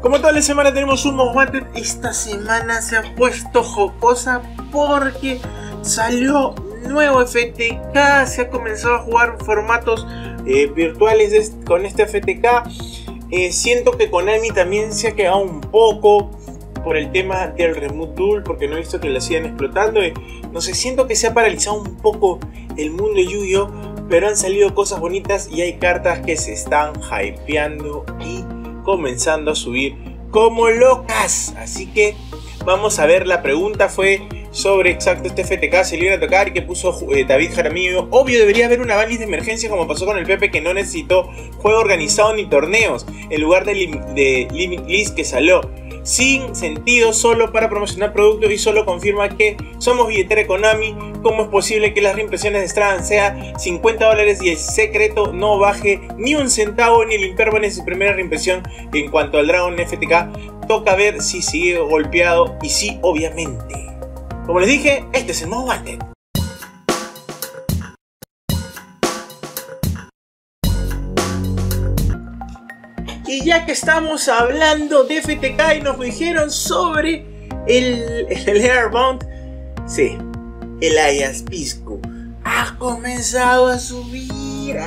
Como toda la semana tenemos un Most Wanted, esta semana se ha puesto jocosa porque salió nuevo FTK, se ha comenzado a jugar formatos virtuales con este FTK. Siento que Konami también se ha quedado un poco por el tema del Remote Duel, porque no he visto que la sigan explotando. No sé, siento que se ha paralizado un poco el mundo de Yu-Gi-Oh, pero han salido cosas bonitas y hay cartas que se están hypeando y comenzando a subir como locas. Así que vamos a ver, la pregunta fue sobre exacto este FTK, se le iban a tocar, y que puso David Jaramillo. Obvio, debería haber una banlist de emergencia como pasó con el Pepe, que no necesitó juego organizado ni torneos, en lugar de Limit List que salió sin sentido, solo para promocionar productos, y solo confirma que somos billetera Konami. ¿Cómo es posible que las reimpresiones de Strahan sea $50 y el secreto no baje ni un centavo, ni el Imperman en su primera reimpresión? En cuanto al Dragon FTK, toca ver si sigue golpeado, y sí, obviamente. Como les dije, este es el Most Wanted. Y ya que estamos hablando de FTK y nos dijeron sobre el Airbound, sí, el Ayapisco ha comenzado a subir.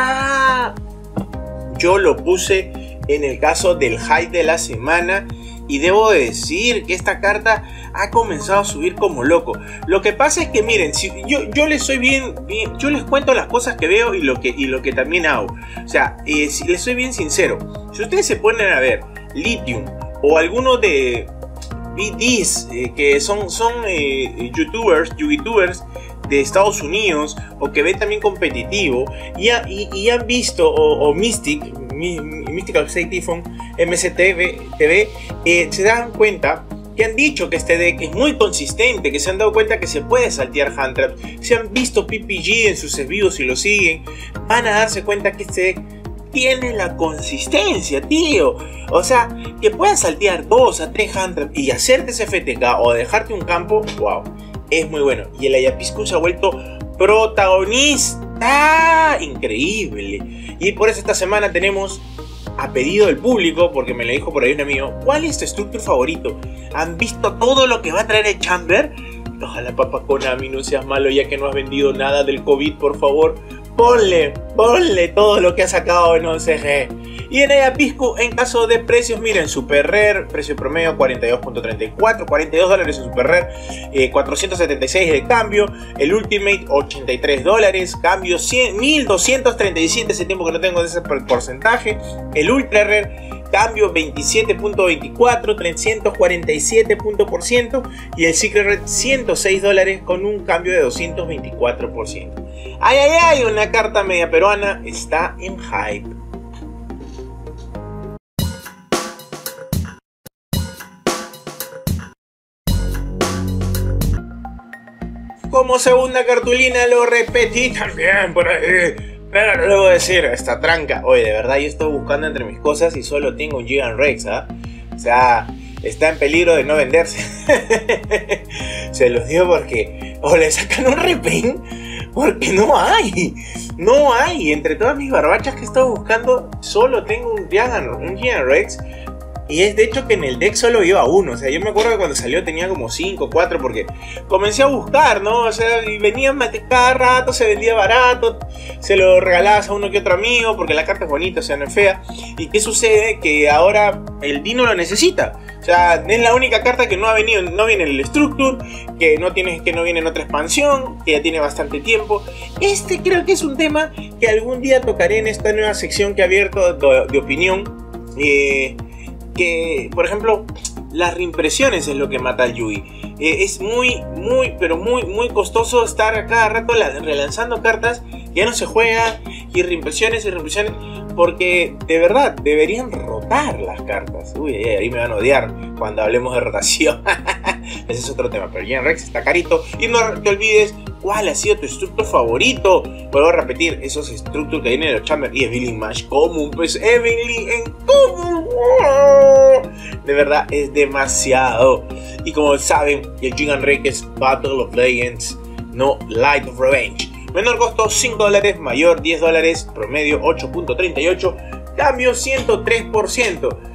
Yo lo puse en el caso del hype de la semana, y debo decir que esta carta ha comenzado a subir como loco. Lo que pasa es que miren, si yo les soy bien, yo les cuento las cosas que veo y lo que también hago. O sea, si les soy bien sincero, si ustedes se ponen a ver Lithium o alguno de BDs que son youtubers de Estados Unidos, o que ven también competitivo, y han visto, o Mystical State Typhon, MCTV, se dan cuenta que han dicho que este deck es muy consistente, que se han dado cuenta que se puede saltear hand trap. Si han visto PPG en sus reviews y lo siguen, van a darse cuenta que este deck tiene la consistencia, tío. O sea, que puedas saltear 2 a 3 hand trap y hacerte ese FTK o dejarte un campo, wow, es muy bueno. Y el Ayapisco se ha vuelto protagonista, increíble. Y por eso esta semana tenemos, a pedido del público, porque me lo dijo por ahí un amigo, ¿cuál es tu structure favorito? ¿Han visto todo lo que va a traer el Chamber? Ojalá, papá Konami, no seas malo, ya que no has vendido nada del COVID, por favor. Ponle todo lo que ha sacado en 11G. Y en Ayapisco, en caso de precios, miren, Super Rare, precio promedio 42.34, $42 en Super Rare, 476 de cambio. El Ultimate, $83, cambio 1237, ese tiempo que no tengo de ese porcentaje. El Ultra Rare, cambio 27.24, 347%, y el Secret Red, $106 con un cambio de 224%. Ay, una carta media peruana está en hype. Como segunda cartulina lo repetí también por ahí, pero no le voy a decir esta tranca. Oye, de verdad, yo estoy buscando entre mis cosas y solo tengo un Gigan Rex, ¿ah? O sea, está en peligro de no venderse. Se los digo porque o le sacan un reprint, porque no hay. Entre todas mis barbachas que he estado buscando, solo tengo un Gigan Rex. Y es de hecho que en el deck solo iba uno. O sea, yo me acuerdo que cuando salió tenía como 5 o 4, porque comencé a buscar, ¿no? O sea, y venían cada rato, se vendía barato, se lo regalabas a uno que otro amigo, porque la carta es bonita, o sea, no es fea. ¿Y qué sucede? Que ahora el Dino lo necesita. O sea, es la única carta que no viene en el Structure, que no viene en otra expansión, que ya tiene bastante tiempo. Este creo que es un tema que algún día tocaré en esta nueva sección que he abierto de opinión. Que, por ejemplo, las reimpresiones es lo que mata al Yugi. Es muy costoso estar a cada rato relanzando cartas. Ya no se juega, y reimpresiones, porque de verdad deberían rotar las cartas. Uy, ahí me van a odiar cuando hablemos de rotación. Ese es otro tema, pero Gigan Rex está carito. Y no te olvides cuál ha sido tu structure favorito. Vuelvo a repetir, esos structures que vienen en los Chamber. Y Evelyn Mash común, pues Evelyn en común. De verdad es demasiado. Y como saben, el Gigan Rex es Battle of Legends, no Light of Revenge. Menor costo $5, mayor $10, promedio 8.38, cambio 103%.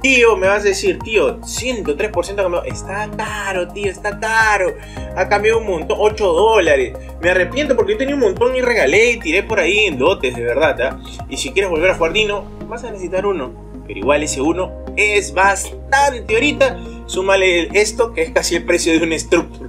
Tío, me vas a decir, tío, 103% cambiado. Está caro, tío, está caro. Ha cambiado un montón, 8 dólares. Me arrepiento porque yo tenía un montón y regalé y tiré por ahí en lotes, de verdad, ¿eh? Y si quieres volver a jugar Dino, vas a necesitar uno. Pero igual ese uno es bastante ahorita. Súmale esto, que es casi el precio de un Structure.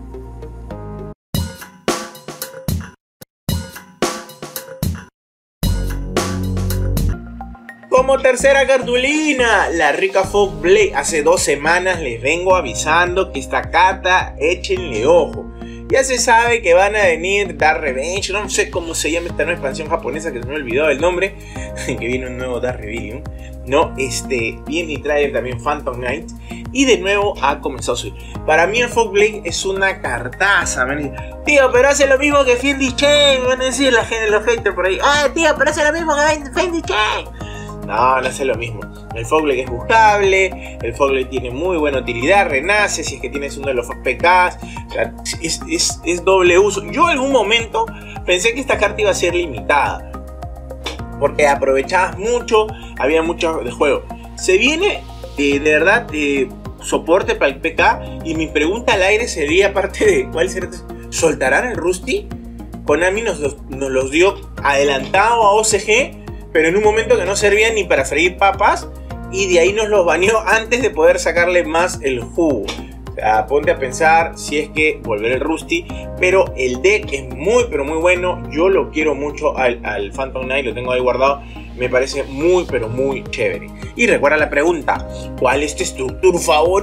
Como tercera cartulina, la rica Fog Blade. Hace 2 semanas les vengo avisando que esta carta, échenle ojo. Ya se sabe que van a venir Dark Revenge, no sé cómo se llama esta nueva expansión japonesa que se me olvidó el nombre, que viene un nuevo Dark Rebellion. No, viene y trae también Phantom Knight. Y de nuevo ha comenzado a subir. Para mí el Fog Blade es una cartaza, man. Tío, pero hace lo mismo que Fendi Chain, van a decir la gente, los haters por ahí. Ah, tío, pero hace lo mismo que Fendi Chain. No, no hace lo mismo. El Fog Blade es buscable, el Fog Blade tiene muy buena utilidad, renace si es que tienes uno de los PKs, o sea, es doble uso. Yo en algún momento pensé que esta carta iba a ser limitada, porque aprovechabas mucho, había mucho de juego. Se viene de verdad soporte para el PK, y mi pregunta al aire sería, aparte de cuál será, ¿soltarán el Rusty? Konami nos los dio adelantado a OCG, pero en un momento que no servían ni para freír papas, y de ahí nos los baneó antes de poder sacarle más el jugo. O sea, ponte a pensar si es que volver el Rusty, pero el deck es muy pero muy bueno. Yo lo quiero mucho al Phantom Knight, lo tengo ahí guardado, me parece muy pero muy chévere. Y recuerda la pregunta, ¿cuál es tu Structure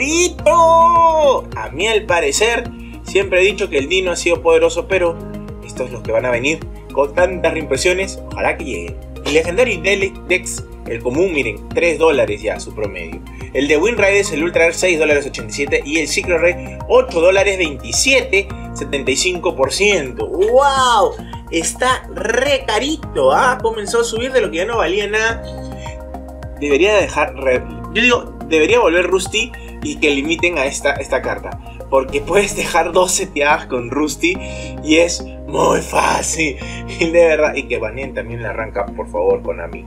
favorito? A mí al parecer, siempre he dicho que el Dino ha sido poderoso, pero estos los que van a venir con tantas reimpresiones, ojalá que lleguen. El Legendary Dex, el común, miren, 3 dólares ya su promedio. El de Wind Rider es el Ultra Rare, 6 dólares 87, y el Secret Rare 8 dólares 27, 75%. ¡Wow! Está re carito, ¿ah? Comenzó a subir de lo que ya no valía nada. Debería dejar, yo digo, debería volver Rusty y que limiten a esta carta, porque puedes dejar 2 seteadas con Rusty y es muy fácil, de verdad. Y que baneen también la arranca, por favor, Konami.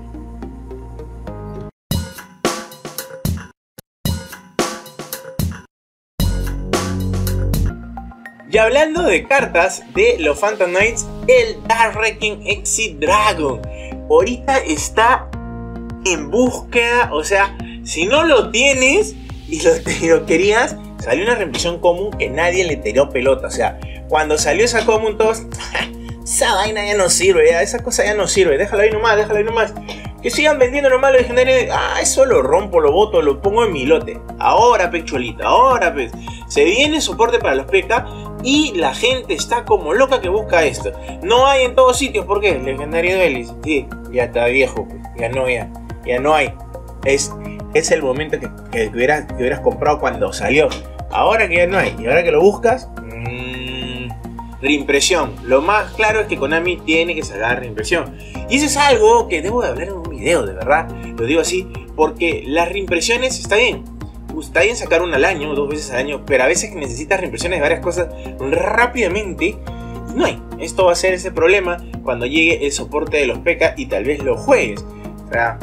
Y hablando de cartas de los Phantom Knights, el Dark Requiem Exit Dragon ahorita está en búsqueda. O sea, si no lo tienes y lo querías, salió una reimpresión común que nadie le tiró pelota. O sea, cuando salió esa común, todos, esa vaina ya no sirve, ya, esa cosa ya no sirve, déjalo ahí nomás, déjalo ahí nomás. Que sigan vendiendo nomás los legendarios. Eso lo rompo, lo boto, lo pongo en mi lote. Ahora, pecholita, ahora, pues. Se viene soporte para los PK y la gente está como loca que busca esto. No hay en todos sitios, ¿por qué? Legendario Duelist, sí, ya está viejo, pues. Ya no hay. Es el momento que hubieras comprado cuando salió. Ahora que ya no hay, y ahora que lo buscas, reimpresión. Lo más claro es que Konami tiene que sacar reimpresión. Y eso es algo que debo de hablar en un video, de verdad. Lo digo así, porque las reimpresiones está bien sacar una al año, 2 veces al año, pero a veces necesitas reimpresiones de varias cosas rápidamente. Y no hay. Esto va a ser ese problema cuando llegue el soporte de los PK y tal vez lo juegues. O sea,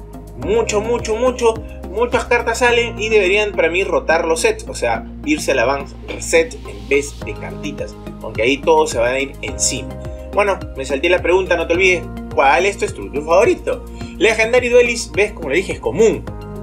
muchas cartas salen y deberían para mí rotar los sets, o sea, irse al avance reset en vez de cartitas, aunque ahí todos se van a ir encima. Bueno, me salté la pregunta, no te olvides, ¿cuál es tu Structure favorito? Legendary Duelist, ves, como le dije, es común,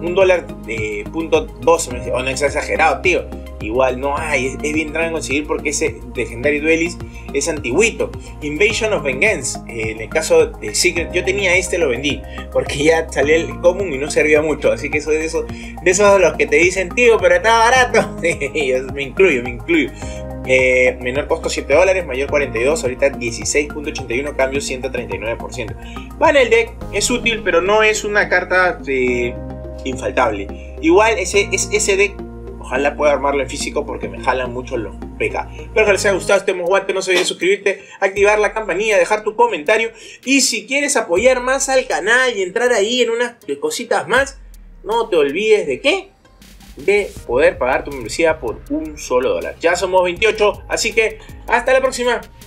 $1.12, o no es exagerado, tío. Igual no hay, es bien raro conseguir porque ese Legendary Duelist es antiguito. Invasion of Vengeance, en el caso de Secret, yo tenía lo vendí porque ya salió el común y no servía mucho, así que soy de esos de los que te dicen, tío, pero está barato. me incluyo. Menor costo 7 dólares, mayor 42, ahorita 16.81, cambio 139%. Va en el deck, es útil, pero no es una carta infaltable. Igual ese deck, ojalá pueda armarlo en físico porque me jalan mucho los PK. Espero que les haya gustado este Moguante. No se olviden suscribirte, activar la campanilla, dejar tu comentario. Y si quieres apoyar más al canal y entrar ahí en unas cositas más, no te olvides de ¿qué? De poder pagar tu membresía por $1. Ya somos 28, así que hasta la próxima.